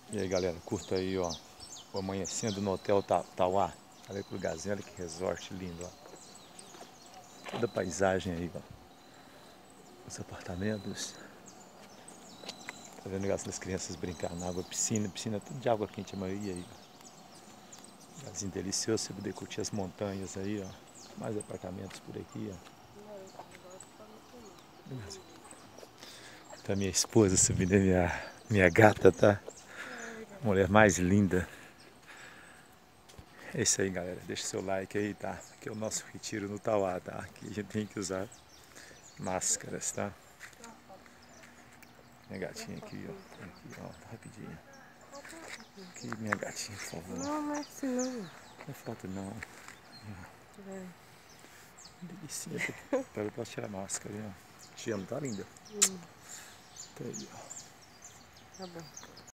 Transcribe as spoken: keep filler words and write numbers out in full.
E aí, galera, curta aí, ó, o amanhecendo no Hotel Ta- Tauá. Olha que lugarzinho, olha que resort lindo, ó. Toda a paisagem aí, ó. Os apartamentos. Tá vendo o negócio das crianças brincar na água, piscina, piscina tudo de água quente a maioria aí, ó. Lugarzinho delicioso, você poder curtir as montanhas aí, ó. Mais apartamentos por aqui, ó. Tá minha esposa subindo, é minha, minha gata, tá? Mulher mais linda. É isso aí, galera. Deixa o seu like aí, tá? Aqui é o nosso retiro no Tauá, tá? Aqui a gente tem que usar máscaras, tá? Minha gatinha aqui, ó. Aqui, ó. Tá rapidinho. Aqui, minha gatinha, por favor. Não, não é assim não. Não é foto, não. É. Delicinha. Pera, eu posso tirar a máscara, ó. Te amo, tá linda? Hum, Tá aí, ó. tá bom.